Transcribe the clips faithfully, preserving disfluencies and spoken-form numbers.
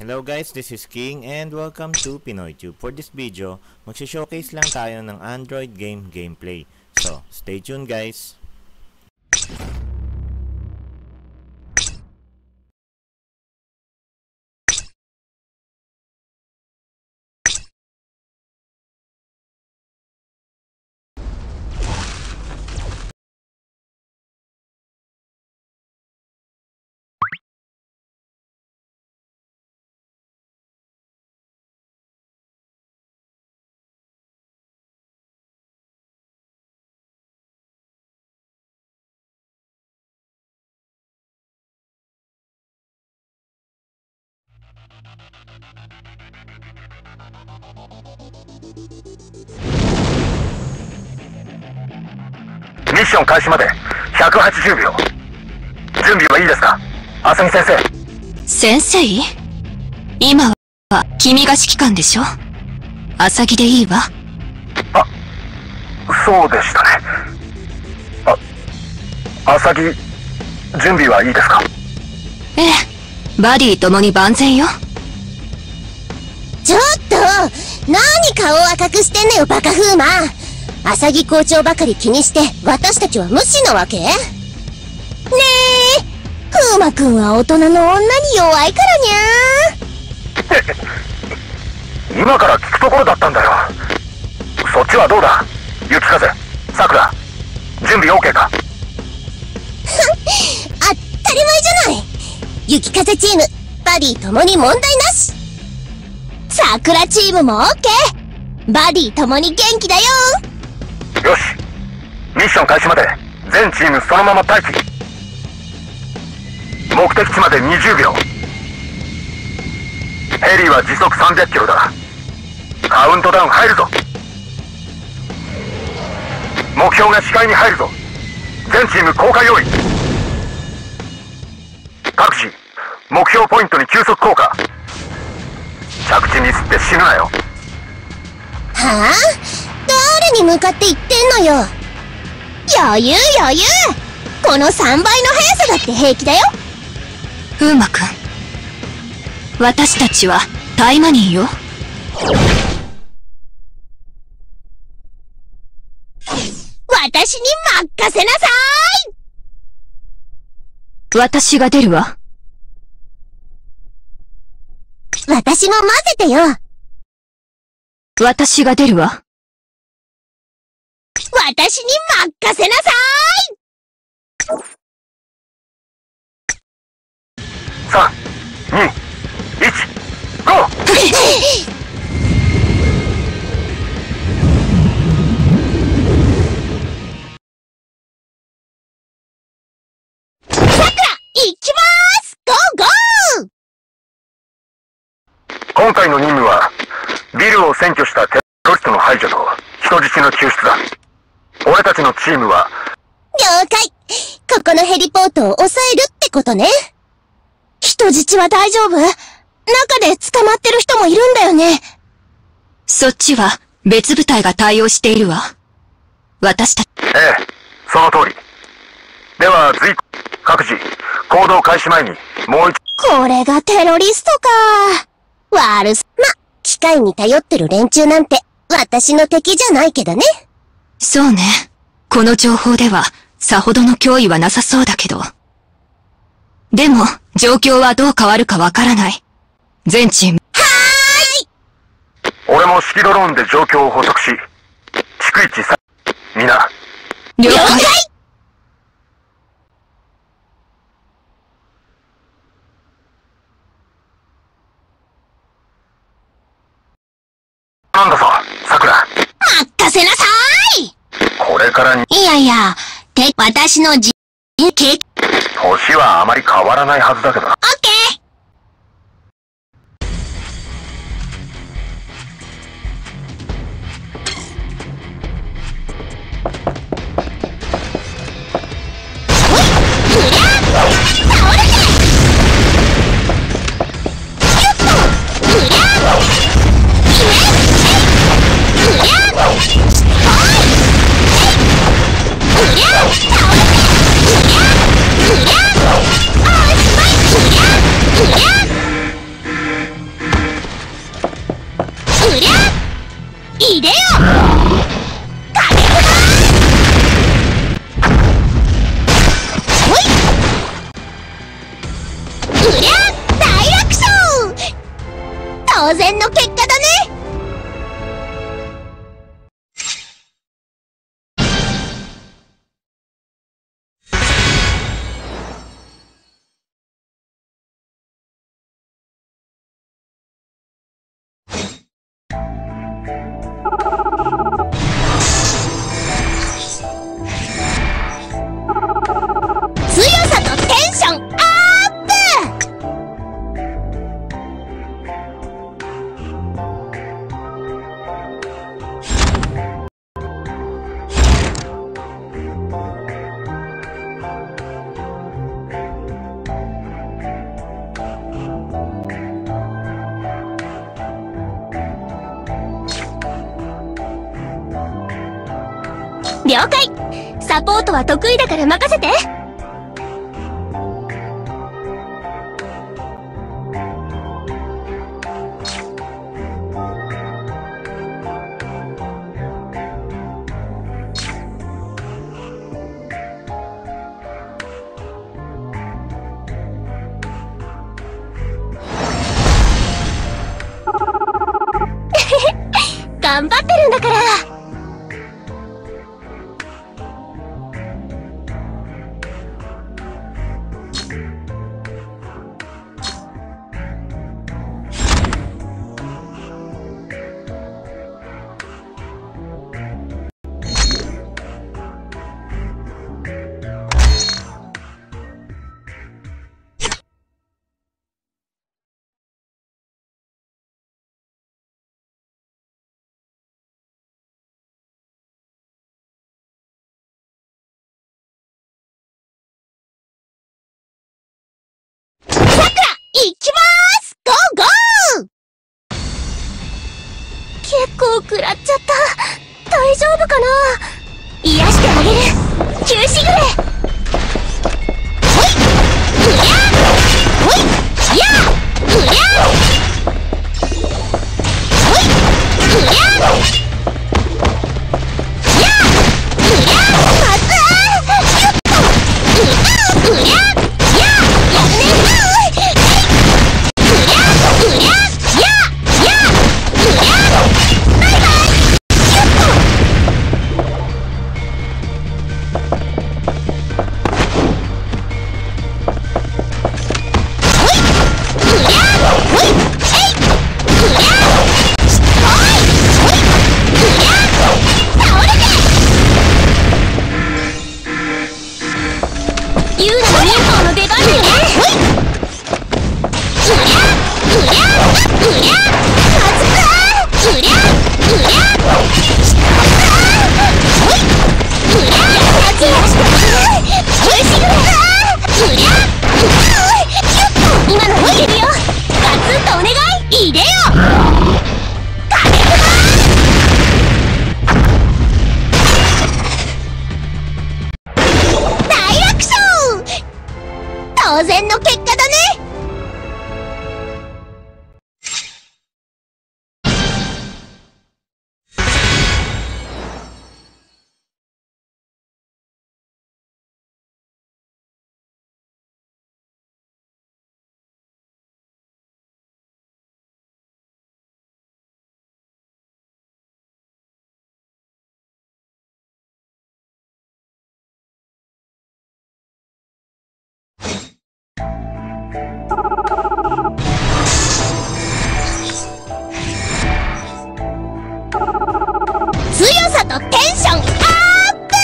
Hello guys, this is King and welcome to PinoyTube. For this video, magsishowcase lang tayo ng Android game gameplay. So, stay tuned guys! ミッション開始までひゃくはちじゅうびょう。準備はいいですか、浅木先生。先生？今は君が指揮官でしょ。浅木でいいわ。 あ、そうでしたね。あ、浅木、準備はいいですか？ ええ、バディともに万全よ。 ちょっと何顔を赤くしてんのよ、バカ風磨。浅木校長ばかり気にして私たちは無視なわけ？ねえ、風磨くんは大人の女に弱いからにゃー。 今から聞くところだったんだよ。そっちはどうだ、雪風、さくら、準備 OK か？ 当たり前じゃない。雪風チームバディともに問題なし。桜チームも OK。 バディともに元気だよ。 よし、ミッション開始まで全チームそのまま待機。目的地までにじゅうびょう。ヘリは時速さんびゃくキロだ。カウントダウン入るぞ。目標が視界に入るぞ。全チーム降下用意。各自目標ポイントに急速降下。着地ミスって死ぬなよ。 はあ？誰に向かって言ってんのよ。余裕余裕。このさんばいの速さだって平気だよ。 風磨くん、私たちはタイマニーよ。 私に任せなさい。 私が出るわ。 私も混ぜてよ。 私が出るわ。 私に任せなさい。 さん、に、いち、ゴー。 さくら、行きまーす。ゴーゴー。 今回の任務はビルを占拠したテロリストの排除と人質の救出だ。俺たちのチームは了解。ここのヘリポートを抑えるってことね。人質は大丈夫？中で捕まってる人もいるんだよね。 そっちは別部隊が対応しているわ。私たち。 ええ、その通り。では随各自行動開始前にもう一これがテロリストか。悪すま、機械に頼ってる連中なんて私の敵じゃないけどね。 そうね。この情報ではさほどの脅威はなさそうだけど。でも状況はどう変わるかわからない。全チーム。 はーい。 俺も指揮ドローンで状況を捕捉し、逐一さ、みんな了解。 なんだぞ、さくら。 任せなさーい。 これからに。 いやいや、て、私のじ、け、 年はあまり変わらないはずだけど。 オッケー。倒れて当然の結果だね。強さとテンションアップ。了解。サポートは得意だから任せて。頑張ってるんだから。行きまーす。ゴーゴー。結構食らっちゃった。大丈夫かな。癒してあげる。休止ぐれ。ほいうりゃほいやうりゃほいうりゃやうりゃまずーよっとうりゃうりゃややめな当然の結果だね。強さとテンションアップ。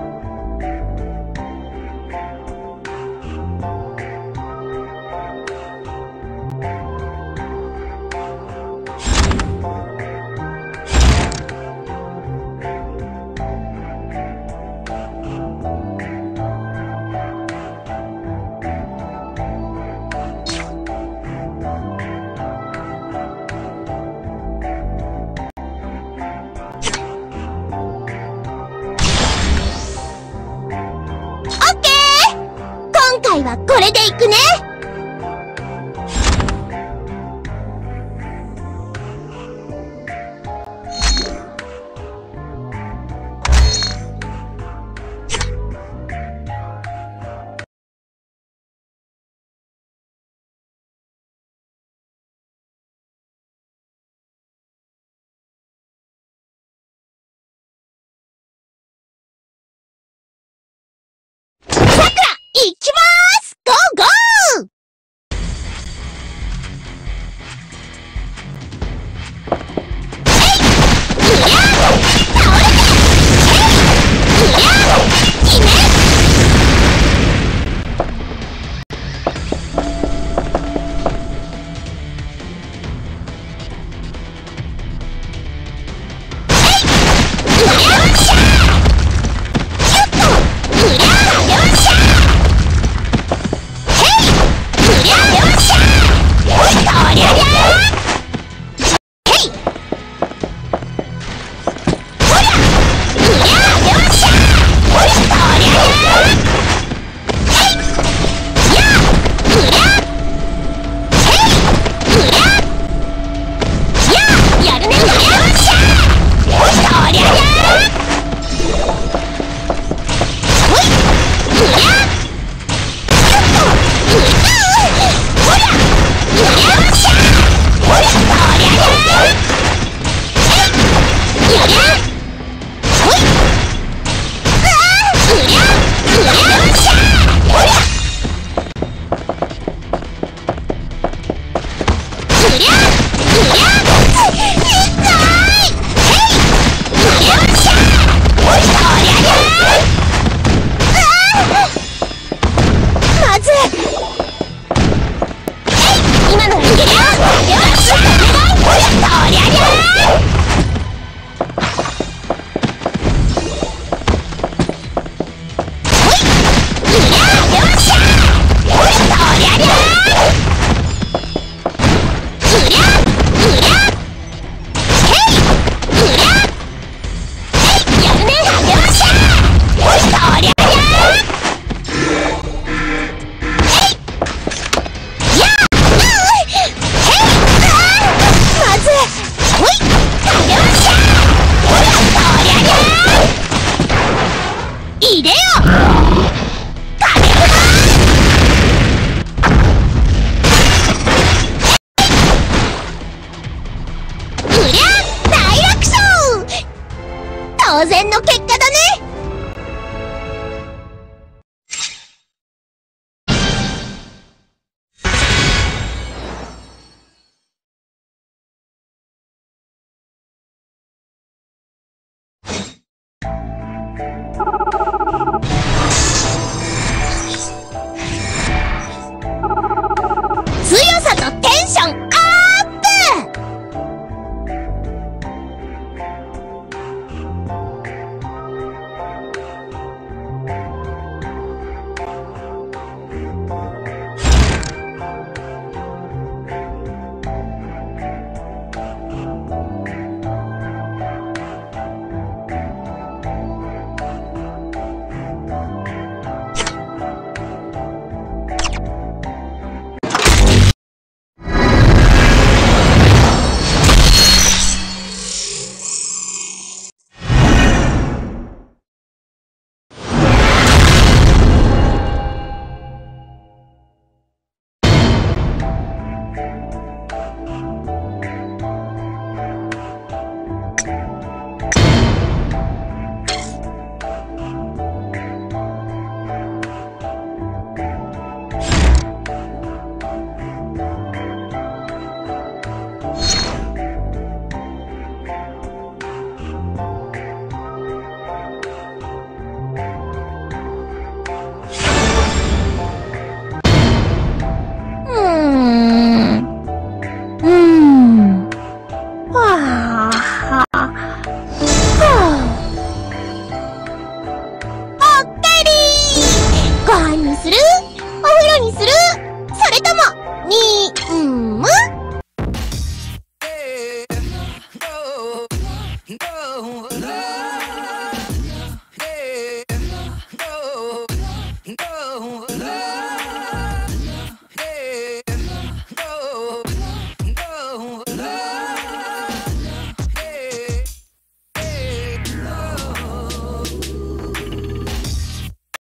今回はこれでいくね。 行きま